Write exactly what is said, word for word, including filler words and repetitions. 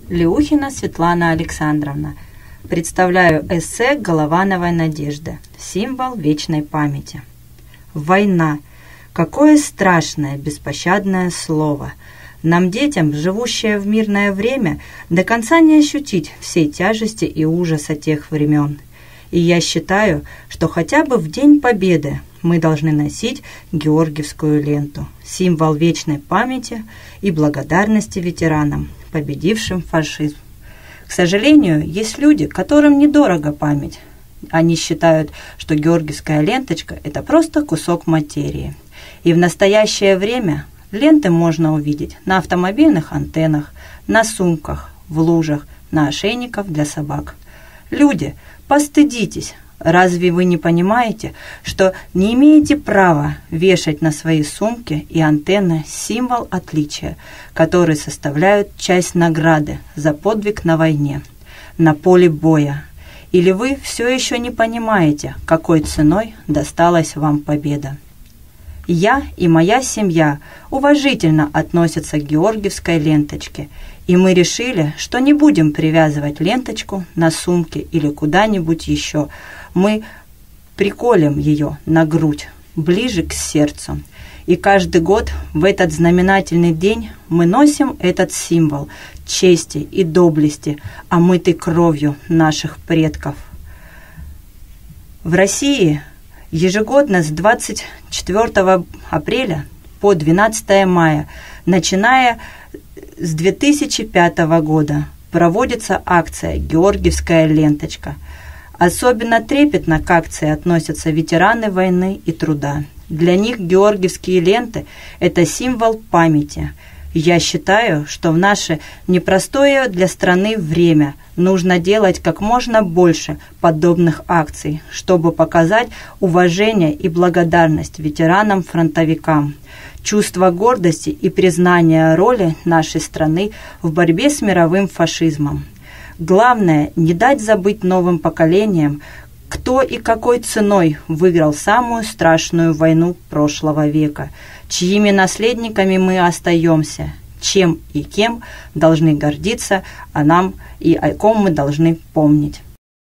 Леухина Светлана Александровна. Представляю эссе Головановой Надежды «Символ вечной памяти». Война. Какое страшное, беспощадное слово. Нам, детям, живущее в мирное время, до конца не ощутить всей тяжести и ужаса тех времен. И я считаю, что хотя бы в День Победы мы должны носить георгиевскую ленту, символ вечной памяти и благодарности ветеранам, победившим фашизм. К сожалению, есть люди, которым недорого память. Они считают, что георгиевская ленточка – это просто кусок материи. И в настоящее время ленты можно увидеть на автомобильных антеннах, на сумках, в лужах, на ошейниках для собак. Люди, постыдитесь! Разве вы не понимаете, что не имеете права вешать на свои сумки и антенны символ отличия, который составляют часть награды за подвиг на войне, на поле боя? Или вы все еще не понимаете, какой ценой досталась вам победа? Я и моя семья уважительно относятся к георгиевской ленточке, и мы решили, что не будем привязывать ленточку на сумке или куда-нибудь еще. Мы приколем ее на грудь, ближе к сердцу. И каждый год в этот знаменательный день мы носим этот символ чести и доблести, омытый кровью наших предков. В России ежегодно с двадцать четвёртого апреля по двенадцатое мая, начиная с две тысячи пятого года, проводится акция «Георгиевская ленточка». Особенно трепетно к акции относятся ветераны войны и труда. Для них георгиевские ленты – это символ памяти. Я считаю, что в наше непростое для страны время нужно делать как можно больше подобных акций, чтобы показать уважение и благодарность ветеранам-фронтовикам, чувство гордости и признание роли нашей страны в борьбе с мировым фашизмом. Главное – не дать забыть новым поколениям, кто и какой ценой выиграл самую страшную войну прошлого века, чьими наследниками мы остаемся, чем и кем должны гордиться, а нам и о ком мы должны помнить.